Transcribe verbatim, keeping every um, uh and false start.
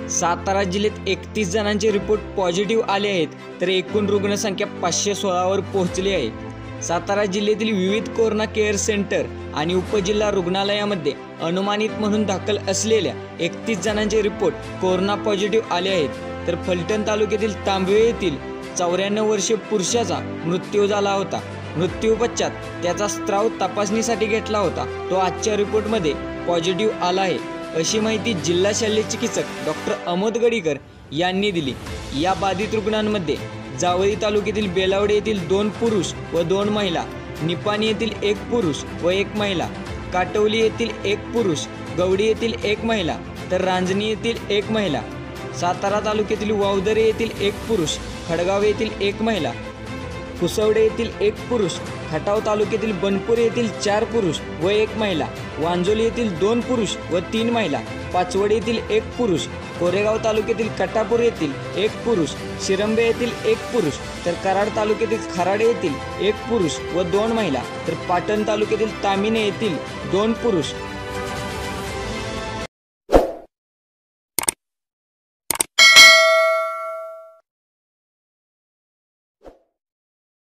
सातारा जिल्ह्यात एकतीस जणांचे रिपोर्ट पॉझिटिव्ह आले आहेत, तर एकूण रुग्णसंख्या पाचशे सोळावर पोहोचली आहे। सातारा जिल्ह्यातील विविध कोरोना केअर सेंटर आणि उपजिल्हा रुग्णालयामध्ये अनुमानित म्हणून दाखल असलेल्या एकतीस जणांचे रिपोर्ट कोरोना पॉझिटिव्ह आले आहेत। तर फलटण तालुक्यातील तांबवे येथील चौऱ्याण्णव वर्षीय पुरुषाचा मृत्यू झाला होता। मृत्यू पश्चात त्याचा स्त्राव तपासणीसाठी घेतला होता, तो आजच्या रिपोर्टमध्ये पॉझिटिव्ह आला आहे, अशी माहिती जिल्हा शल्य चिकित्सक डॉक्टर अमोद गडीकर यांनी दिली। या बाधित रुग्णांमध्ये जावळी तालुक्यातील बेलावडे येथील दोन पुरुष व दोन महिला, निपाणी येथील एक पुरुष व एक महिला, काटवली येथील एक पुरुष, गवडी येथील एक महिला, तर रांजणी येथील एक महिला, सातारा तालुक्यातील वावदरे येथील एक पुरुष, खडगाव येथील एक महिला, कुसवडे येथील एक पुरुष, खटाव तालुक्यातील बनपूर येथील चार पुरुष व एक महिला, वांजोली येथील दोन पुरुष व तीन महिला, पाचवड येथील एक पुरुष, कोरेगाव तालुक्यातील कटापूर येथील एक पुरुष, शिरंबे येथील एक पुरुष, तर कराड तालुक्यातील खराडे येथील एक पुरुष व दोन महिला, तर पाटण तालुक्यातील तामिने येथील दोन पुरुष